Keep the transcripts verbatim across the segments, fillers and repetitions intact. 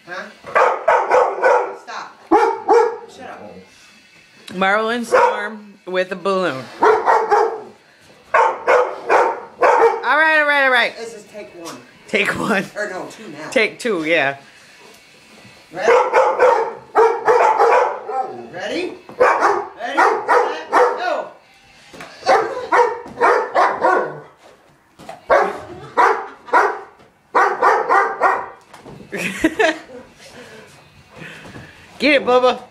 Huh? Stop. Shut up. Marlin Storm with a balloon. Alright, alright, alright. This is take one. Take one. Or no, two now. Take two, yeah. Ready? Ready? Ready? Set, go! Get it, Bubba.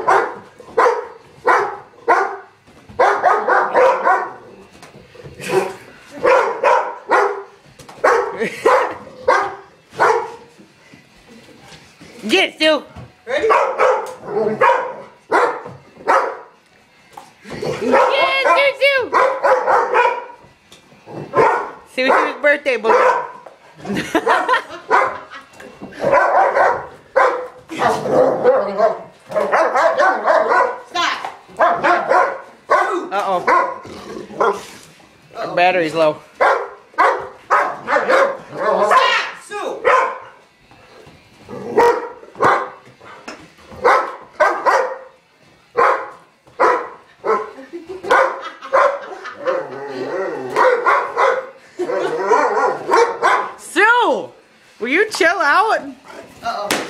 Get it, Stu. Ready? Yeah, Stu, Stu. Sue's birthday balloon. Stop! Uh-oh. Our battery's low. Stop! Sue! Sue! Will you chill out? Uh-oh.